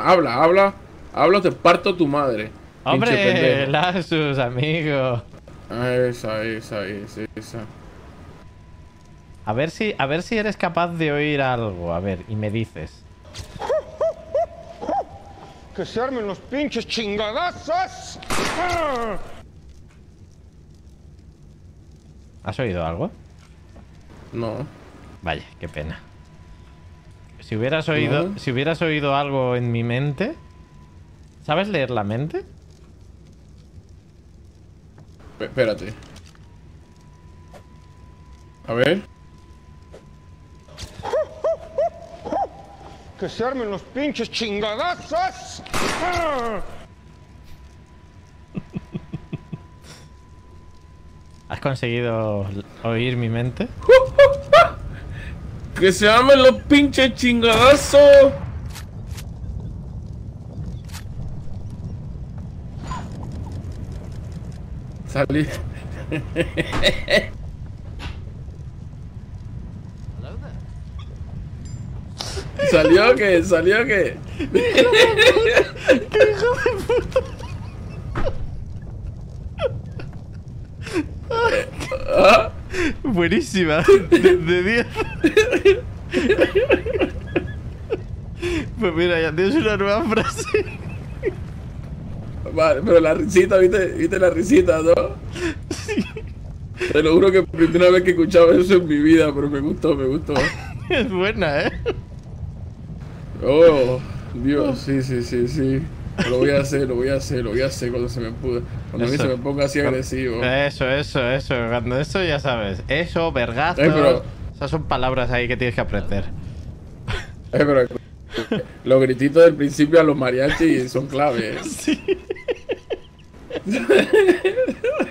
Habla, te parto tu madre. Hombre, Lasus, amigo. Esa. A ver si eres capaz de oír algo. A ver, y me dices. ¡Que se armen los pinches chingadazos! ¿Has oído algo? No. Vaya, qué pena. Si hubieras oído algo en mi mente. ¿Sabes leer la mente? Espérate. A ver. ¡Que se armen los pinches chingadazos! ¿Has conseguido oír mi mente? ¡Que se armen los pinches chingadazos! Salí. ¿Salió qué? ¿Salió qué? ¡Qué hijo de puta! Buenísima. De 10. Pues mira, ya tienes una nueva frase. Vale, pero la risita, ¿viste la risita, no? Sí. Te lo juro que primera vez que he escuchado eso en mi vida, pero me gustó. Es buena, ¿eh? Oh, Dios, sí. Lo voy a hacer cuando se me pude. Cuando a mí se me ponga así agresivo. Eso. Cuando eso ya sabes. Eso, vergazo. Pero... Esas son palabras ahí que tienes que aprender. pero los grititos del principio a los mariachis son clave. Sí.